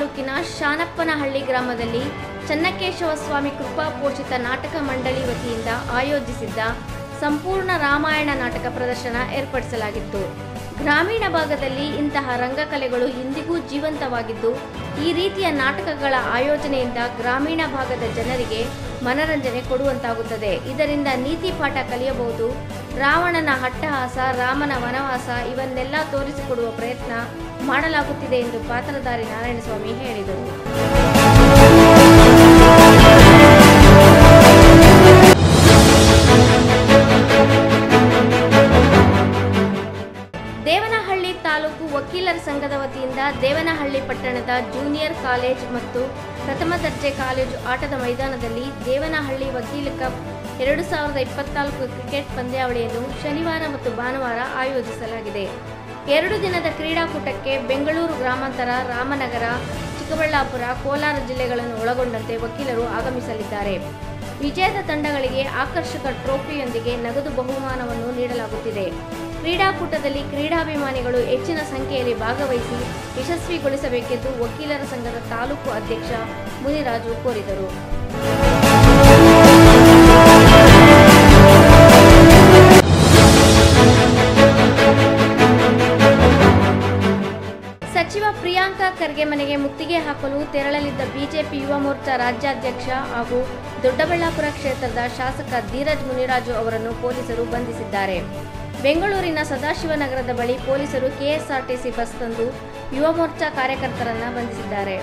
ತಾಲೂಕಿನ ಶಾನಪ್ಪನಹಳ್ಳಿ ಗ್ರಾಮದಲ್ಲಿ ಚನ್ನಕೇಶವ ಸ್ವಾಮಿ ಕೃಪಾ ಪೋಷಿತ ನಾಟಕ ಮಂಡಳಿ ವತಿಯಿಂದ ಆಯೋಜಿಸಿದ್ದ ಸಂಪೂರ್ಣ ರಾಮಾಯಣ ನಾಟಕ ಪ್ರದರ್ಶನ ಏರ್ಪಡಿಸಲಾಗಿತ್ತು. ಗ್ರಾಮೀಣ ಭಾಗದಲ್ಲಿ ಇಂತಹ ರಂಗಕಲೆಗಳು ಇಂದಿಗೂ ಜೀವಂತವಾಗಿದ್ದು, ಈ ರೀತಿಯ ನಾಟಕಗಳ ಆಯೋಜನೆಯಿಂದ ಗ್ರಾಮೀಣ ಭಾಗದ ಜನರಿಗೆ ಮನರಂಜನೆ ಕೊಡುವಂತಾಗುತ್ತದೆ. ಇದರಿಂದ ನೀತಿ ಪಾಠ ಕಲಿಯಬಹುದು. ರಾವಣನ ಅಟ್ಟಹಾಸ, ರಾಮನ ವನವಾಸ ಇವನ್ನೆಲ್ಲ ತೋರಿಸಿಕೊಡುವ ಪ್ರಯತ್ನ ಮಾಡಲಾಗುತ್ತಿದೆ ಎಂದು ಪಾತ್ರಧಾರಿ ನಾರಾಯಣಸ್ವಾಮಿ ಹೇಳಿದರು. ದೇವನಹಳ್ಳಿ ತಾಲೂಕು ವಕೀಲರ ಸಂಘದ ವತಿಯಿಂದ ದೇವನಹಳ್ಳಿ ಪಟ್ಟಣದ ಜೂನಿಯರ್ ಕಾಲೇಜ್ ಮತ್ತು ಪ್ರಥಮ ದರ್ಜೆ ಕಾಲೇಜು ಆಟದ ಮೈದಾನದಲ್ಲಿ ದೇವನಹಳ್ಳಿ ವಕೀಲ ಕಪ್ 2024 ಕ್ರಿಕೆಟ್ ಪಂದ್ಯಾವಳಿಯನ್ನು ಶನಿವಾರ ಮತ್ತು ಭಾನುವಾರ ಆಯೋಜಿಸಲಾಗಿದೆ. 2 ದಿನದ ಕ್ರೀಡಾಕೂಟಕ್ಕೆ ಬೆಂಗಳೂರು ಗ್ರಾಮಾಂತರ, ರಾಮನಗರ, ಚಿಕ್ಕಬಳ್ಳಾಪುರ, ಕೋಲಾರ ಜಿಲ್ಲೆಗಳನ್ನು ಒಳಗೊಂಡಂತೆ ವಕೀಲರು ಆಗಮಿಸಲಿದ್ದಾರೆ. ವಿಜೇತ ತಂಡಗಳಿಗೆ ಆಕರ್ಷಕ ಟ್ರೋಫಿಯೊಂದಿಗೆ ನಗದು ಬಹುಮಾನವನ್ನು ನೀಡಲಾಗುತ್ತಿದೆ. ಕ್ರೀಡಾಕೂಟದಲ್ಲಿ ಕ್ರೀಡಾಭಿಮಾನಿಗಳು ಹೆಚ್ಚಿನ ಸಂಖ್ಯೆಯಲ್ಲಿ ಭಾಗವಹಿಸಿ ಯಶಸ್ವಿಗೊಳಿಸಬೇಕೆಂದು ವಕೀಲರ ಸಂಘದ ತಾಲೂಕು ಅಧ್ಯಕ್ಷ ಮುನಿರಾಜು ಕೋರಿದರು. ಸಚಿವ ಪ್ರಿಯಾಂಕ ಖರ್ಗೆ ಮನೆಗೆ ಮುತ್ತಿಗೆ ಹಾಕಲು ತೆರಳಲಿದ್ದ ಬಿಜೆಪಿ ಯುವ ಮೋರ್ಚಾ ರಾಜ್ಯಾಧ್ಯಕ್ಷ ಹಾಗೂ ದೊಡ್ಡಬಳ್ಳಾಪುರ ಕ್ಷೇತ್ರದ ಶಾಸಕ ಧೀರಜ್ ಮುನಿರಾಜು ಅವರನ್ನು ಪೊಲೀಸರು ಬಂಧಿಸಿದ್ದಾರೆ. ಬೆಂಗಳೂರಿನ ಸದಾಶಿವನಗರದ ಬಳಿ ಪೊಲೀಸರು ಕೆಎಸ್ಆರ್ಟಿಸಿ ಬಸ್ ತಂದು ಯುವ ಮೋರ್ಚಾ ಕಾರ್ಯಕರ್ತರನ್ನು ಬಂಧಿಸಿದ್ದಾರೆ.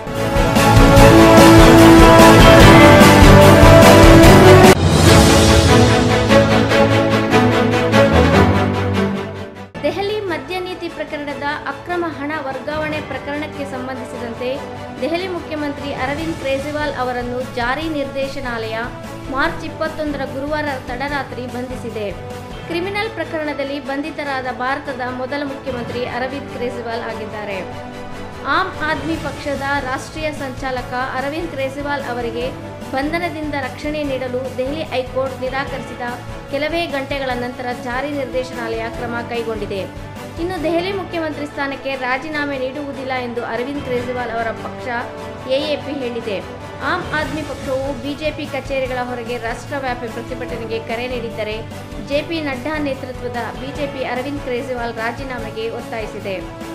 ದೆಹಲಿ ಮದ್ಯ ನೀತಿ ಪ್ರಕರಣದ ಅಕ್ರಮ ಹಣ ವರ್ಗಾವಣೆ ಪ್ರಕರಣಕ್ಕೆ ಸಂಬಂಧಿಸಿದಂತೆ ದೆಹಲಿ ಮುಖ್ಯಮಂತ್ರಿ ಅರವಿಂದ್ ಕೇಜ್ರಿವಾಲ್ ಅವರನ್ನು ಜಾರಿ ನಿರ್ದೇಶನಾಲಯ ಮಾರ್ಚ್ 21ರ ಗುರುವಾರ ತಡರಾತ್ರಿ ಬಂಧಿಸಿದೆ. ಕ್ರಿಮಿನಲ್ ಪ್ರಕರಣದಲ್ಲಿ ಬಂಧಿತರಾದ ಭಾರತದ ಮೊದಲ ಮುಖ್ಯಮಂತ್ರಿ ಅರವಿಂದ್ ಕೇಜ್ರಿವಾಲ್ ಆಗಿದ್ದಾರೆ. ಆಮ್ ಆದ್ಮಿ ಪಕ್ಷದ ರಾಷ್ಟ್ರೀಯ ಸಂಚಾಲಕ ಅರವಿಂದ್ ಕೇಜ್ರಿವಾಲ್ ಅವರಿಗೆ ಬಂಧನದಿಂದ ರಕ್ಷಣೆ ನೀಡಲು ದೆಹಲಿ ಹೈಕೋರ್ಟ್ ನಿರಾಕರಿಸಿದ ಕೆಲವೇ ಗಂಟೆಗಳ ನಂತರ ಜಾರಿ ನಿರ್ದೇಶನಾಲಯ ಕ್ರಮ ಕೈಗೊಂಡಿದೆ. ಇನ್ನು ದೆಹಲಿ ಮುಖ್ಯಮಂತ್ರಿ ಸ್ಥಾನಕ್ಕೆ ರಾಜೀನಾಮೆ ನೀಡುವುದಿಲ್ಲ ಎಂದು ಅರವಿಂದ್ ಕೇಜ್ರಿವಾಲ್ ಅವರ ಪಕ್ಷ ಎಎಪಿ ಹೇಳಿದೆ. ಆಮ್ ಆದ್ಮಿ ಪಕ್ಷವು ಬಿಜೆಪಿ ಕಚೇರಿಗಳ ಹೊರಗೆ ರಾಷ್ಟ್ರವ್ಯಾಪಿ ಪ್ರತಿಭಟನೆಗೆ ಕರೆ ನೀಡಿದ್ದರೆ ಜೆಪಿ ನಡ್ಡಾ ನೇತೃತ್ವದ ಬಿಜೆಪಿ ಅರವಿಂದ್ ಕೇಜ್ರಿವಾಲ್ ರಾಜೀನಾಮೆಗೆ ಒತ್ತಾಯಿಸಿದೆ.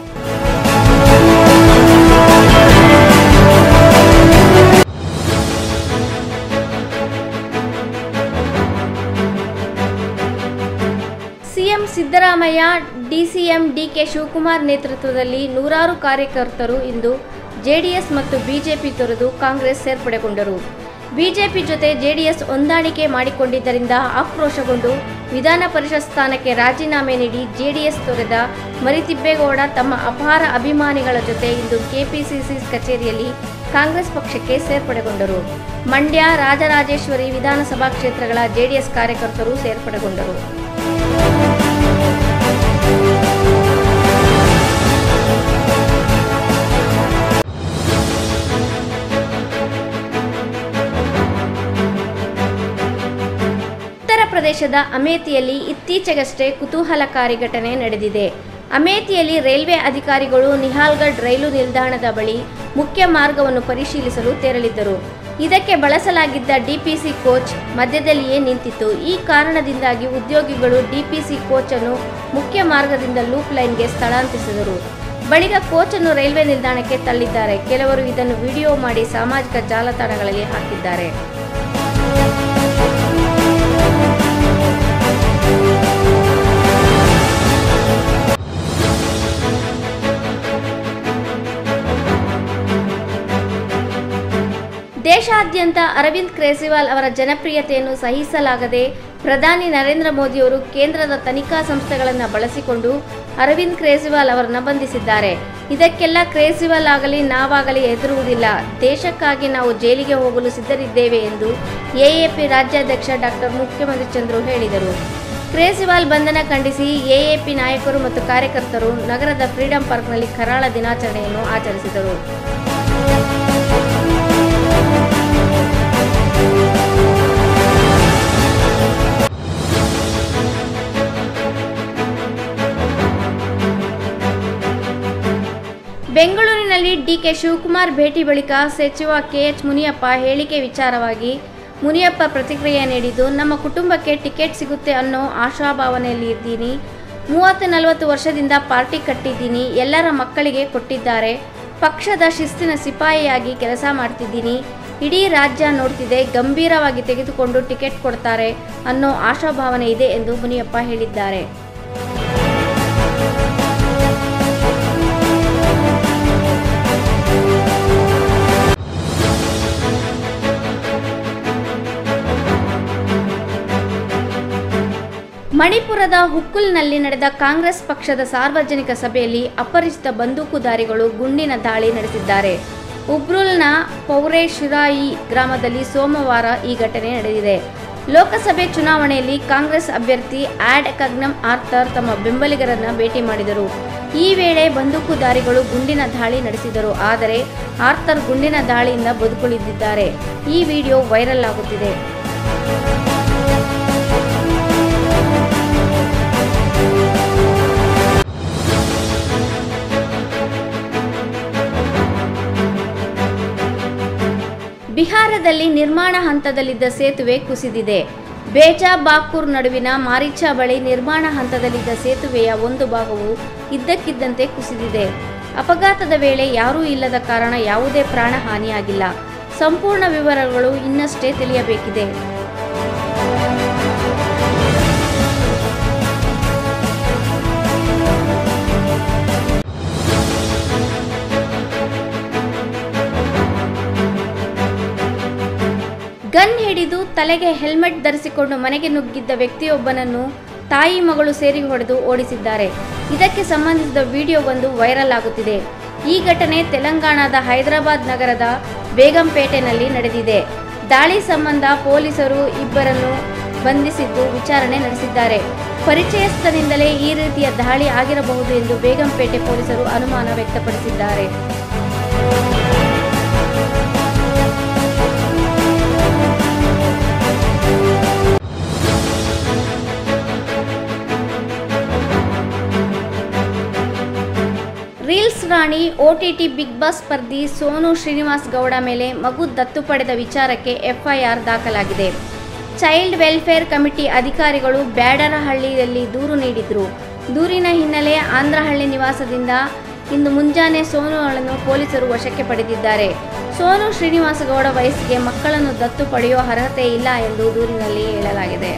CM Siddaramaiah, DCM DK Shivakumar ನೇತೃತ್ವದಲ್ಲಿ ನೂರಾರು ಕಾರ್ಯಕರ್ತರು ಇಂದು ಜೆಡಿಎಸ್ ಮತ್ತು ಬಿಜೆಪಿ ತೊರೆದು ಕಾಂಗ್ರೆಸ್ ಸೇರ್ಪಡೆಗೊಂಡರು. ಬಿಜೆಪಿ ಜೊತೆ ಜೆಡಿಎಸ್ ಹೊಂದಾಣಿಕೆ ಮಾಡಿಕೊಂಡಿದ್ದರಿಂದ ಆಕ್ರೋಶಗೊಂಡು ವಿಧಾನ ಪರಿಷತ್ ಸ್ಥಾನಕ್ಕೆ ರಾಜೀನಾಮೆ ನೀಡಿ ಜೆಡಿಎಸ್ ತೊರೆದ ಮರಿತಿಬ್ಬೇಗೌಡ ತಮ್ಮ ಅಪಾರ ಅಭಿಮಾನಿಗಳ ಜೊತೆ ಇಂದು ಕೆಪಿಸಿಸಿ ಕಚೇರಿಯಲ್ಲಿ ಕಾಂಗ್ರೆಸ್ ಪಕ್ಷಕ್ಕೆ ಸೇರ್ಪಡೆಗೊಂಡರು. ಮಂಡ್ಯ, ರಾಜರಾಜೇಶ್ವರಿ ವಿಧಾನಸಭಾ ಕ್ಷೇತ್ರಗಳ ಜೆಡಿಎಸ್ ಕಾರ್ಯಕರ್ತರು ಸೇರ್ಪಡೆಗೊಂಡರು. ಪ್ರದೇಶದ ಅಮೇಥಿಯಲ್ಲಿ ಇತ್ತೀಚೆಗಷ್ಟೇ ಕುತೂಹಲಕಾರಿ ಘಟನೆ ನಡೆದಿದೆ. ಅಮೇಥಿಯಲ್ಲಿ ರೈಲ್ವೆ ಅಧಿಕಾರಿಗಳು ನಿಹಾಲ್ಗಢ್ ರೈಲು ನಿಲ್ದಾಣದ ಬಳಿ ಮುಖ್ಯ ಮಾರ್ಗವನ್ನು ಪರಿಶೀಲಿಸಲು ತೆರಳಿದ್ದರು. ಇದಕ್ಕೆ ಬಳಸಲಾಗಿದ್ದ ಡಿಪಿಸಿ ಕೋಚ್ ಮಧ್ಯದಲ್ಲಿಯೇ ನಿಂತಿತ್ತು. ಈ ಕಾರಣದಿಂದಾಗಿ ಉದ್ಯೋಗಿಗಳು ಡಿಪಿಸಿ ಕೋಚ್ ಅನ್ನು ಮುಖ್ಯ ಮಾರ್ಗದಿಂದ ಲೂಪ್ ಲೈನ್ಗೆ ಸ್ಥಳಾಂತರಿಸಿದರು. ಬಳಿಕ ಕೋಚ್ ಅನ್ನು ರೈಲ್ವೆ ನಿಲ್ದಾಣಕ್ಕೆ ತಳ್ಳಿದ್ದಾರೆ. ಕೆಲವರು ಇದನ್ನು ವಿಡಿಯೋ ಮಾಡಿ ಸಾಮಾಜಿಕ ಜಾಲತಾಣಗಳಲ್ಲಿ ಹಾಕಿದ್ದಾರೆ. ದೇಶಾದ್ಯಂತ ಅರವಿಂದ್ ಕೇಜ್ರಿವಾಲ್ ಅವರ ಜನಪ್ರಿಯತೆಯನ್ನು ಸಹಿಸಲಾಗದೆ ಪ್ರಧಾನಿ ನರೇಂದ್ರ ಮೋದಿಯವರು ಕೇಂದ್ರದ ತನಿಖಾ ಸಂಸ್ಥೆಗಳನ್ನು ಬಳಸಿಕೊಂಡು ಅರವಿಂದ್ ಕೇಜ್ರಿವಾಲ್ ಅವರನ್ನು ಬಂಧಿಸಿದ್ದಾರೆ. ಇದಕ್ಕೆಲ್ಲ ಕೇಜ್ರಿವಾಲ್ ಆಗಲಿ ನಾವಾಗಲಿ ಹೆದರುವುದಿಲ್ಲ. ದೇಶಕ್ಕಾಗಿ ನಾವು ಜೈಲಿಗೆ ಹೋಗಲು ಸಿದ್ಧರಿದ್ದೇವೆ ಎಂದು ಎಎಪಿ ರಾಜ್ಯಾಧ್ಯಕ್ಷ ಡಾಕ್ಟರ್ ಮುಖ್ಯಮಂತ್ರಿ ಚಂದ್ರು ಹೇಳಿದರು. ಕೇಜ್ರಿವಾಲ್ ಬಂಧನ ಖಂಡಿಸಿ ಎಎಪಿ ನಾಯಕರು ಮತ್ತು ಕಾರ್ಯಕರ್ತರು ನಗರದ ಫ್ರೀಡಂ ಪಾರ್ಕ್ನಲ್ಲಿ ಕರಾಳ ದಿನಾಚರಣೆಯನ್ನು ಆಚರಿಸಿದರು. ಬೆಂಗಳೂರಿನಲ್ಲಿ ಡಿಕೆ ಶಿವಕುಮಾರ್ ಭೇಟಿ ಬಳಿಕ ಸಚಿವ ಕೆಎಚ್ ಮುನಿಯಪ್ಪ ಹೇಳಿಕೆ ವಿಚಾರವಾಗಿ ಮುನಿಯಪ್ಪ ಪ್ರತಿಕ್ರಿಯೆ ನೀಡಿದ್ದು, ನಮ್ಮ ಕುಟುಂಬಕ್ಕೆ ಟಿಕೆಟ್ ಸಿಗುತ್ತೆ ಅನ್ನೋ ಆಶಾಭಾವನೆಯಲ್ಲಿ ಇದ್ದೀನಿ. 30-40 ವರ್ಷದಿಂದ ಪಾರ್ಟಿ ಕಟ್ಟಿದ್ದೀನಿ. ಎಲ್ಲರ ಮಕ್ಕಳಿಗೆ ಕೊಟ್ಟಿದ್ದಾರೆ. ಪಕ್ಷದ ಶಿಸ್ತಿನ ಸಿಪಾಯಿಯಾಗಿ ಕೆಲಸ ಮಾಡ್ತಿದ್ದೀನಿ. ಇಡೀ ರಾಜ್ಯ ನೋಡ್ತಿದೆ. ಗಂಭೀರವಾಗಿ ತೆಗೆದುಕೊಂಡು ಟಿಕೆಟ್ ಕೊಡ್ತಾರೆ ಅನ್ನೋ ಆಶಾಭಾವನೆ ಇದೆ ಎಂದು ಮುನಿಯಪ್ಪ ಹೇಳಿದ್ದಾರೆ. ಮಣಿಪುರದ ಹುಕ್ಕುಲ್ನಲ್ಲಿ ನಡೆದ ಕಾಂಗ್ರೆಸ್ ಪಕ್ಷದ ಸಾರ್ವಜನಿಕ ಸಭೆಯಲ್ಲಿ ಅಪರಿಚಿತ ಬಂದೂಕುಧಾರಿಗಳು ಗುಂಡಿನ ದಾಳಿ ನಡೆಸಿದ್ದಾರೆ. ಉಬ್ರುಲ್ನ ಪೌರೇಶಿರಾಯಿ ಗ್ರಾಮದಲ್ಲಿ ಸೋಮವಾರ ಈ ಘಟನೆ ನಡೆದಿದೆ. ಲೋಕಸಭೆ ಚುನಾವಣೆಯಲ್ಲಿ ಕಾಂಗ್ರೆಸ್ ಅಭ್ಯರ್ಥಿ ಆಡ್ ಕಗ್ನಮ್ ಆರ್ಥರ್ ತಮ್ಮ ಬೆಂಬಲಿಗರನ್ನ ಭೇಟಿ ಮಾಡಿದರು. ಈ ವೇಳೆ ಬಂದೂಕುಧಾರಿಗಳು ಗುಂಡಿನ ದಾಳಿ ನಡೆಸಿದರು. ಆದರೆ ಆರ್ಥರ್ ಗುಂಡಿನ ದಾಳಿಯಿಂದ ಬದುಕುಳಿದಿದ್ದಾರೆ. ಈ ವಿಡಿಯೋ ವೈರಲ್ ಆಗುತ್ತಿದೆ. ಬಿಹಾರದಲ್ಲಿ ನಿರ್ಮಾಣ ಹಂತದಲ್ಲಿದ್ದ ಸೇತುವೆ ಕುಸಿದಿದೆ. ಬೇಜಾಬಾಕೂರ್ ನಡುವಿನ ಮಾರಿಚಾ ಬಳಿ ನಿರ್ಮಾಣ ಹಂತದಲ್ಲಿದ್ದ ಸೇತುವೆಯ ಒಂದು ಭಾಗವು ಇದ್ದಕ್ಕಿದ್ದಂತೆ ಕುಸಿದಿದೆ. ಅಪಘಾತದ ವೇಳೆ ಯಾರೂ ಇಲ್ಲದ ಕಾರಣ ಯಾವುದೇ ಪ್ರಾಣ ಹಾನಿಯಾಗಿಲ್ಲ. ಸಂಪೂರ್ಣ ವಿವರಗಳು ಇನ್ನಷ್ಟೇ ತಿಳಿಯಬೇಕಿದೆ. ಗನ್ ಹಿಡಿದು ತಲೆಗೆ ಹೆಲ್ಮೆಟ್ ಧರಿಸಿಕೊಂಡು ಮನೆಗೆ ನುಗ್ಗಿದ್ದ ವ್ಯಕ್ತಿಯೊಬ್ಬನನ್ನು ತಾಯಿ ಮಗಳು ಸೇರಿ ಹೊಡೆದು ಓಡಿಸಿದ್ದಾರೆ. ಇದಕ್ಕೆ ಸಂಬಂಧಿಸಿದ ವಿಡಿಯೋವೊಂದು ವೈರಲ್ ಆಗುತ್ತಿದೆ. ಈ ಘಟನೆ ತೆಲಂಗಾಣದ ಹೈದರಾಬಾದ್ ನಗರದ ಬೇಗಂಪೇಟೆನಲ್ಲಿ ನಡೆದಿದೆ. ದಾಳಿ ಸಂಬಂಧ ಪೊಲೀಸರು ಇಬ್ಬರನ್ನು ಬಂಧಿಸಿದ್ದು ವಿಚಾರಣೆ ನಡೆಸಿದ್ದಾರೆ. ಪರಿಚಯಸ್ಥನಿಂದಲೇ ಈ ರೀತಿಯ ದಾಳಿ ಆಗಿರಬಹುದು ಎಂದು ಬೇಗಂಪೇಟೆ ಪೊಲೀಸರು ಅನುಮಾನ ವ್ಯಕ್ತಪಡಿಸಿದ್ದಾರೆ. ರೀಲ್ಸ್ ರಾಣಿ OTT ಬಿಗ್ ಬಾಸ್ ಸ್ಪರ್ಧಿ ಸೋನು ಶ್ರೀನಿವಾಸ್ ಗೌಡ ಮೇಲೆ ಮಗು ದತ್ತು ಪಡೆದ ವಿಚಾರಕ್ಕೆ FIR ದಾಖಲಾಗಿದೆ. ಚೈಲ್ಡ್ ವೆಲ್ಫೇರ್ ಕಮಿಟಿ ಅಧಿಕಾರಿಗಳು ಬ್ಯಾಡರಹಳ್ಳಿಯಲ್ಲಿ ದೂರು ನೀಡಿದ್ರು. ದೂರಿನ ಹಿನ್ನೆಲೆ ಆಂಧ್ರಹಳ್ಳಿ ನಿವಾಸದಿಂದ ಇಂದು ಮುಂಜಾನೆ ಸೋನುಗಳನ್ನು ಪೊಲೀಸರು ವಶಕ್ಕೆ ಪಡೆದಿದ್ದಾರೆ. ಸೋನು ಶ್ರೀನಿವಾಸ ಗೌಡ ವಯಸ್ಸಿಗೆ ಮಕ್ಕಳನ್ನು ದತ್ತು ಪಡೆಯುವ ಅರ್ಹತೆ ಇಲ್ಲ ಎಂದು ದೂರಿನಲ್ಲಿ ಹೇಳಲಾಗಿದೆ.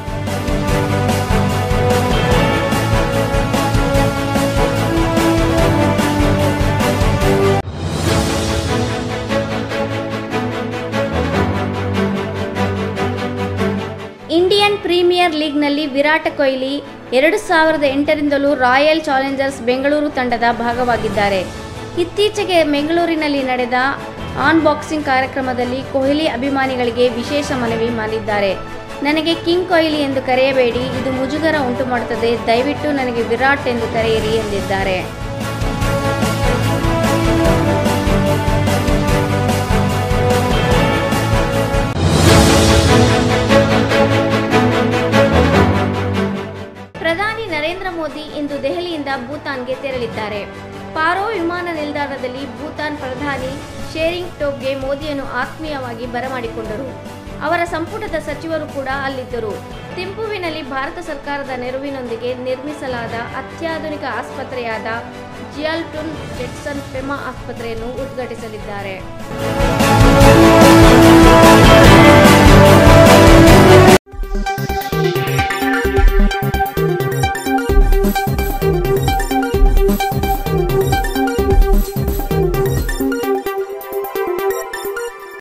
ಇಂಡಿಯನ್ ಪ್ರೀಮಿಯರ್ ಲೀಗ್ನಲ್ಲಿ ವಿರಾಟ್ ಕೊಹ್ಲಿ 2008ರಿಂದಲೂ ರಾಯಲ್ ಚಾಲೆಂಜರ್ಸ್ ಬೆಂಗಳೂರು ತಂಡದ ಭಾಗವಾಗಿದ್ದಾರೆ. ಇತ್ತೀಚೆಗೆ ಬೆಂಗಳೂರಿನಲ್ಲಿ ನಡೆದ ಅನ್ಬಾಕ್ಸಿಂಗ್ ಕಾರ್ಯಕ್ರಮದಲ್ಲಿ ಕೊಹ್ಲಿ ಅಭಿಮಾನಿಗಳಿಗೆ ವಿಶೇಷ ಮನವಿ ಮಾಡಿದ್ದಾರೆ. ನನಗೆ ಕಿಂಗ್ ಕೊಹ್ಲಿ ಎಂದು ಕರೆಯಬೇಡಿ, ಇದು ಮುಜುಗರ ಉಂಟು ಮಾಡುತ್ತದೆ. ದಯವಿಟ್ಟು ನನಗೆ ವಿರಾಟ್ ಎಂದು ಕರೆಯಿರಿ ಎಂದಿದ್ದಾರೆ. ಪ್ರಧಾನಿ ನರೇಂದ್ರ ಮೋದಿ ಇಂದು ದೆಹಲಿಯಿಂದ ಭೂತಾನ್ಗೆ ತೆರಳಿದ್ದಾರೆ. ಪಾರೋ ವಿಮಾನ ನಿಲ್ದಾಣದಲ್ಲಿ ಭೂತಾನ್ ಪ್ರಧಾನಿ ಶೆರಿಂಗ್ ಟೋಬ್ಗೆ ಮೋದಿಯನ್ನು ಆತ್ಮೀಯವಾಗಿ ಬರಮಾಡಿಕೊಂಡರು. ಅವರ ಸಂಪುಟದ ಸಚಿವರು ಕೂಡ ಅಲ್ಲಿದ್ದರು. ಥಿಂಪುವಿನಲ್ಲಿ ಭಾರತ ಸರ್ಕಾರದ ನೆರವಿನೊಂದಿಗೆ ನಿರ್ಮಿಸಲಾದ ಅತ್ಯಾಧುನಿಕ ಆಸ್ಪತ್ರೆಯಾದ ಜಿಯಾಲ್ಟುನ್ ಜೆಟ್ಸನ್ ಫೆಮಾ ಆಸ್ಪತ್ರೆಯನ್ನು ಉದ್ಘಾಟಿಸಲಿದ್ದಾರೆ.